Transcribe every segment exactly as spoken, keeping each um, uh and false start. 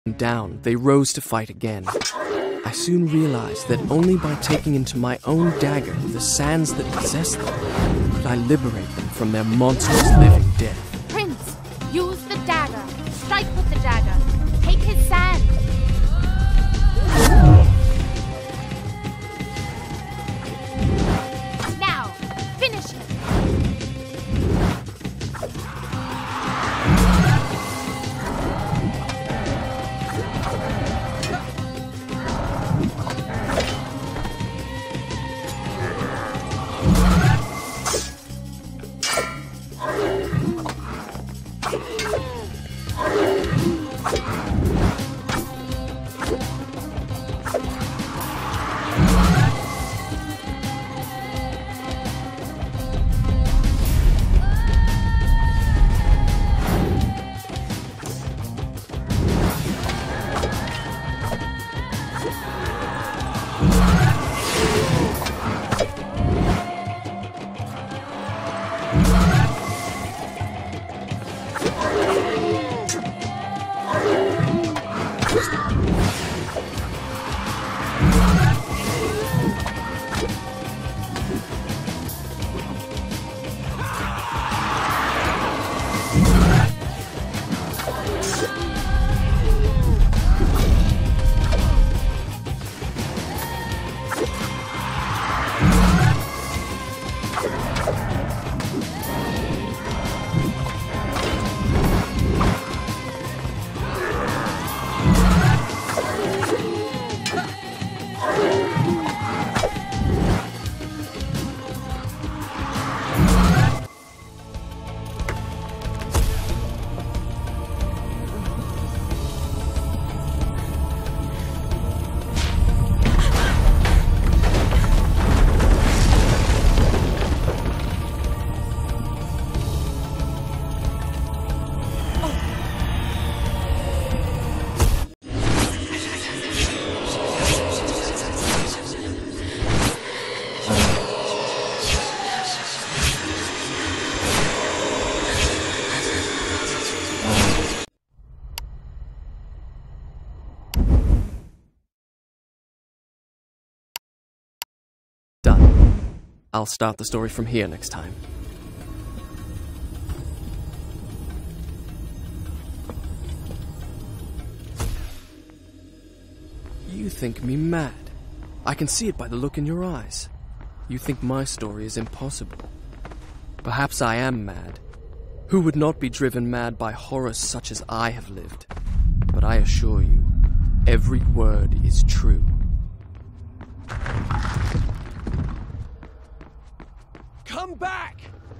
Down, they rose to fight again. I soon realized that only by taking into my own dagger the sands that possess them could I liberate them from their monstrous living death. Prince, use the dagger. Strike with the dagger. Take his sand. Now, finish him. Done. I'll start the story from here next time. You think me mad. I can see it by the look in your eyes. You think my story is impossible. Perhaps I am mad. Who would not be driven mad by horrors such as I have lived? But I assure you, every word is true. Come back!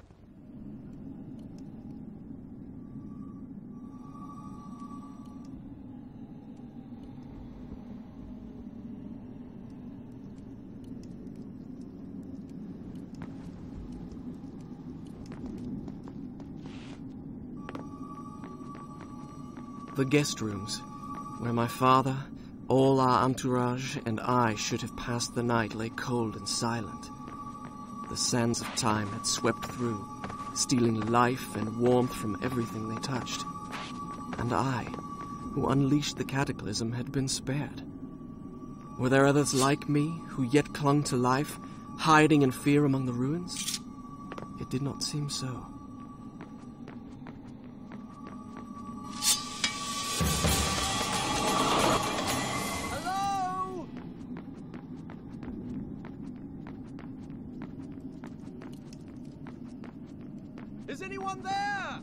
The guest rooms, where my father, all our entourage, and I should have passed the night, lay cold and silent. The sands of time had swept through, stealing life and warmth from everything they touched. And I, who unleashed the cataclysm, had been spared. Were there others like me, who yet clung to life, hiding in fear among the ruins? It did not seem so. Is anyone there?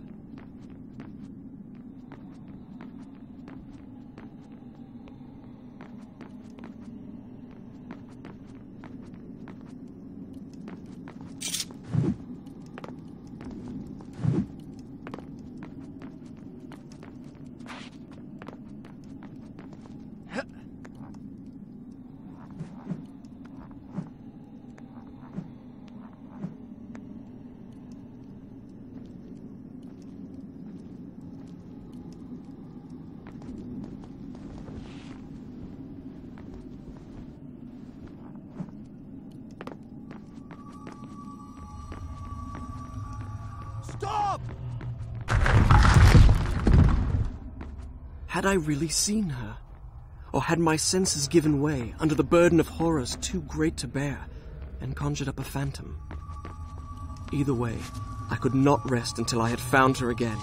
Had I really seen her? Or had my senses given way under the burden of horrors too great to bear, and conjured up a phantom? Either way, I could not rest until I had found her again.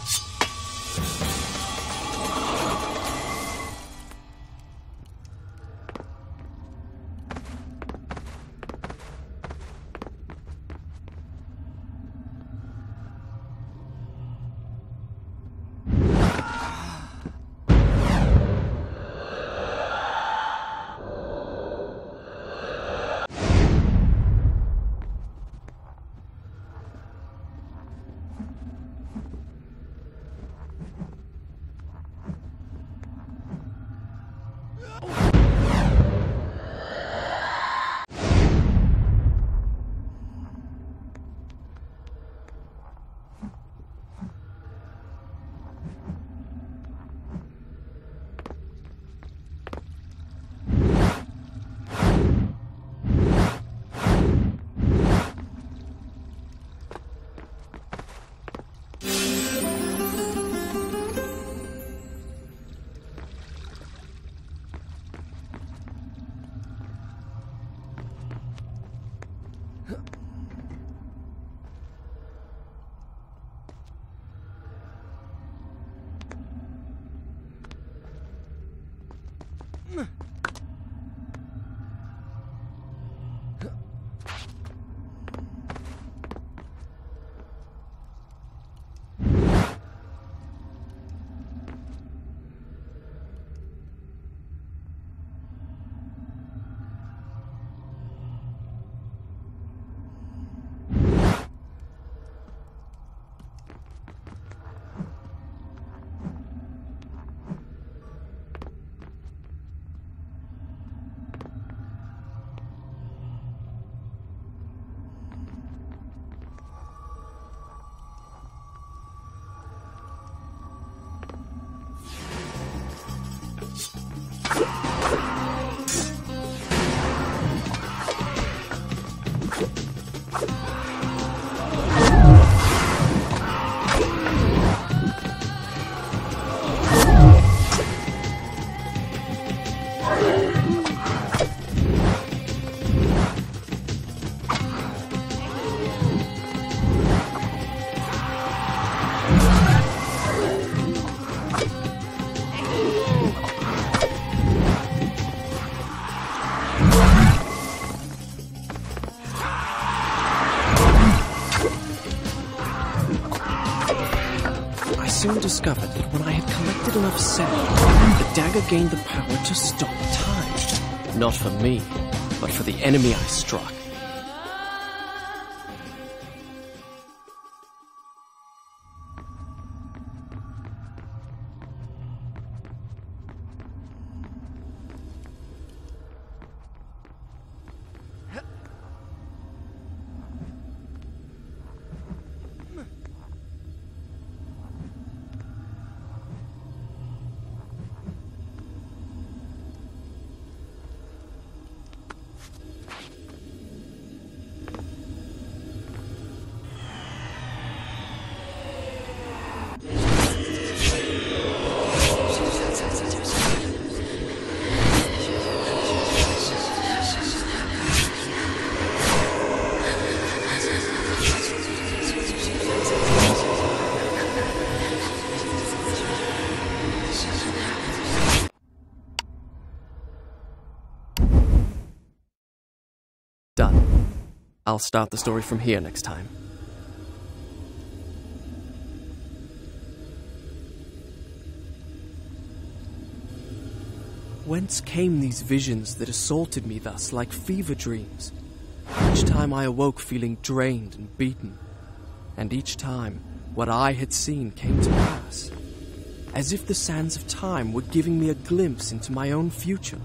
Soon discovered that when I had collected enough sand, the dagger gained the power to stop time. Not for me, but for the enemy I struck. Done. I'll start the story from here next time. Whence came these visions that assaulted me thus like fever dreams? Each time I awoke feeling drained and beaten, and each time what I had seen came to pass, as if the sands of time were giving me a glimpse into my own future.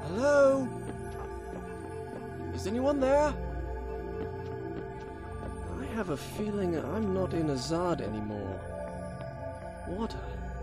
Hello? Is anyone there? I have a feeling I'm not in Azad anymore. Water.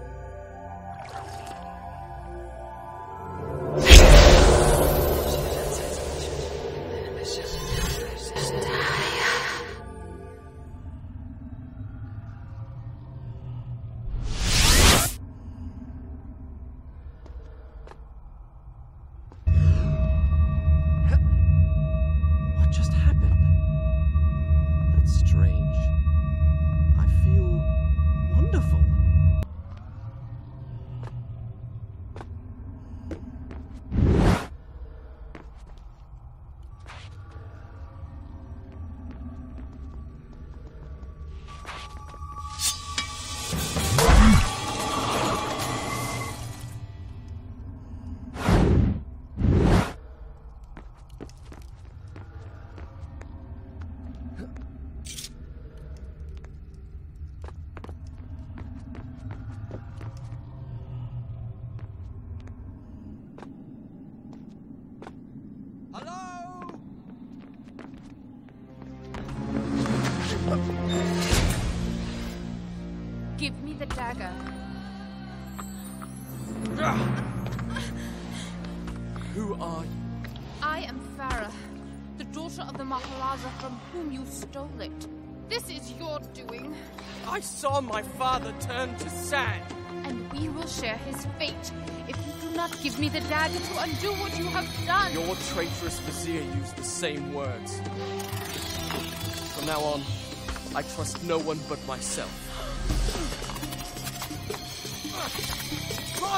Give me the dagger. Who are you? I am Farah, the daughter of the Maharaja from whom you stole it. This is your doing. I saw my father turn to sand. And we will share his fate if you do not give me the dagger to undo what you have done. Your traitorous vizier used the same words. From now on, I trust no one but myself. Run!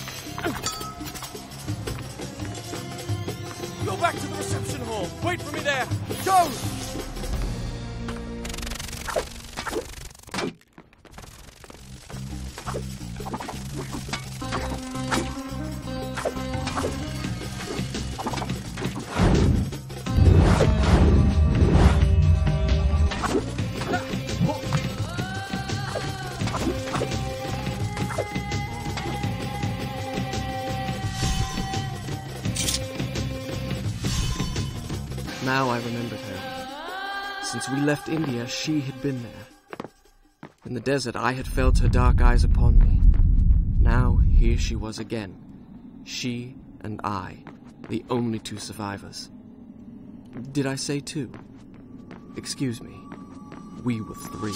Go back to the reception hall. Wait for me there. Go! Now I remembered her. Since we left India, she had been there. In the desert, I had felt her dark eyes upon me. Now, here she was again. She and I, the only two survivors. Did I say two? Excuse me. We were three.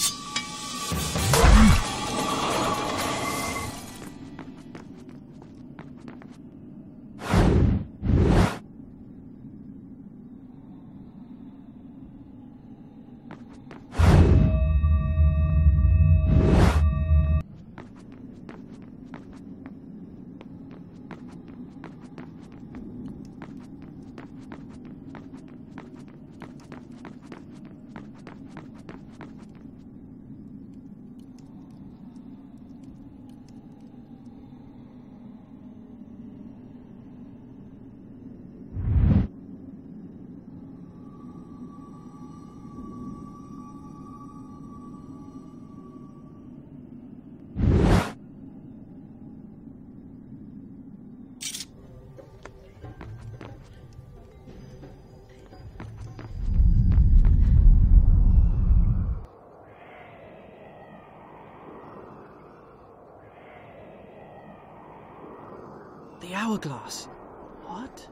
The hourglass. What?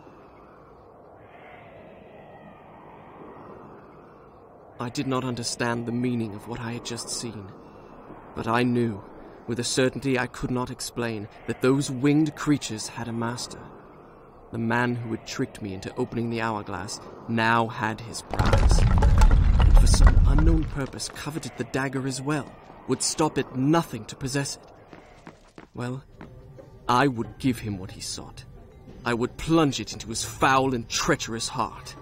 I did not understand the meaning of what I had just seen, but I knew, with a certainty I could not explain, that those winged creatures had a master. The man who had tricked me into opening the hourglass now had his prize, and for some unknown purpose coveted the dagger as well, would stop at nothing to possess it. Well, I would give him what he sought. I would plunge it into his foul and treacherous heart.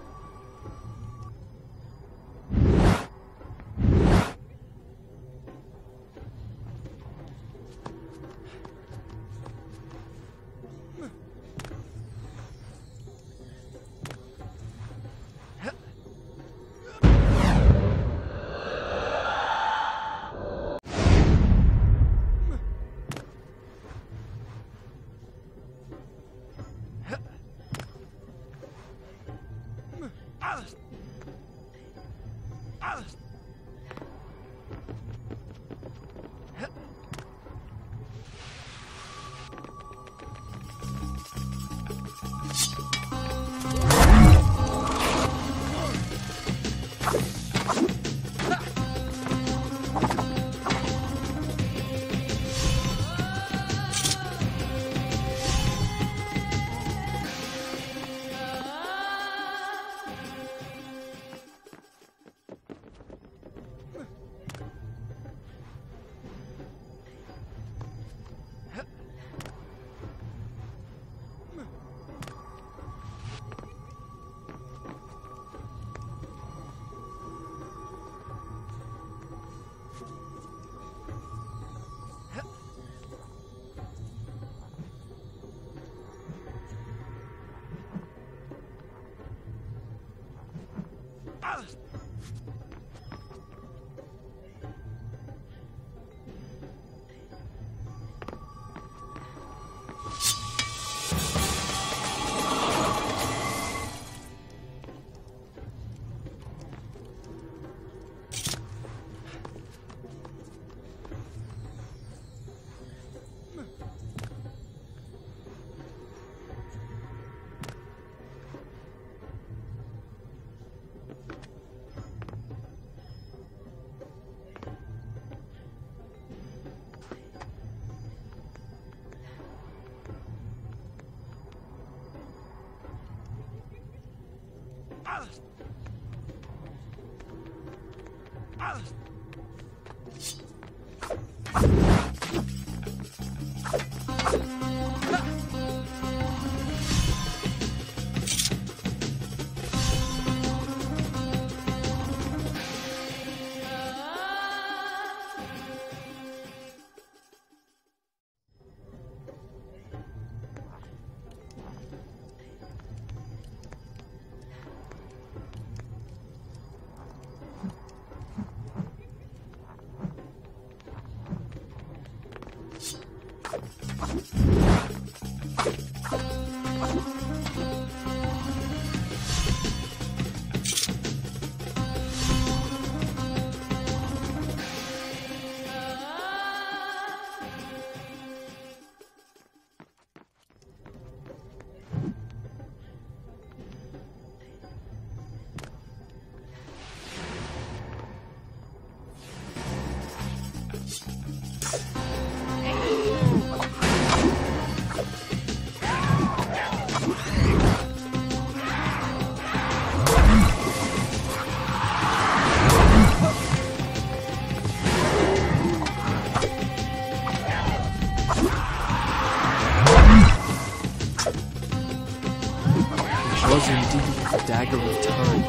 Was indeed the dagger of time.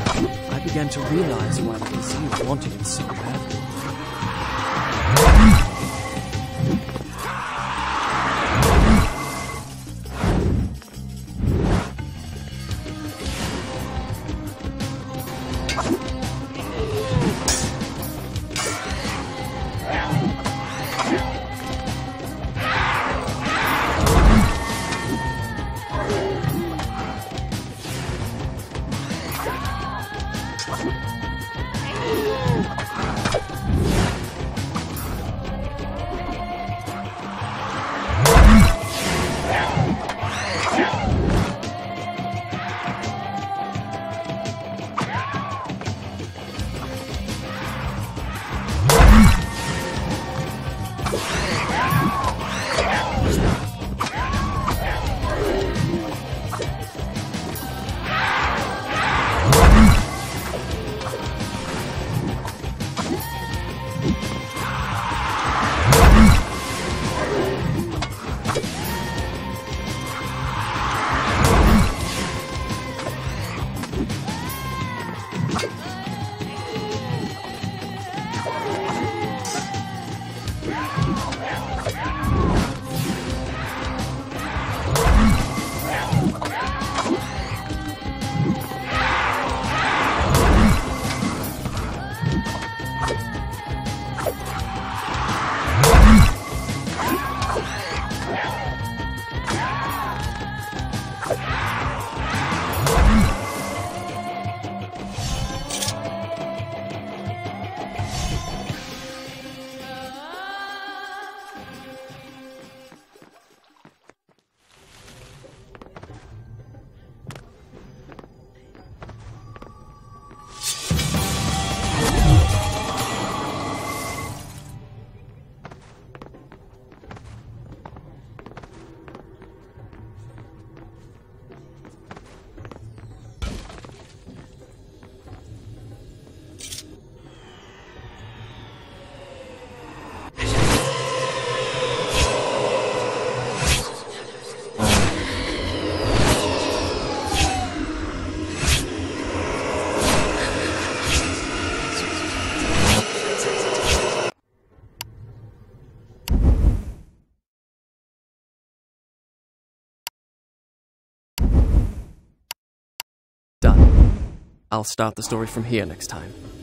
I began to realize why the museum wanted it so badly. Done. I'll start the story from here next time.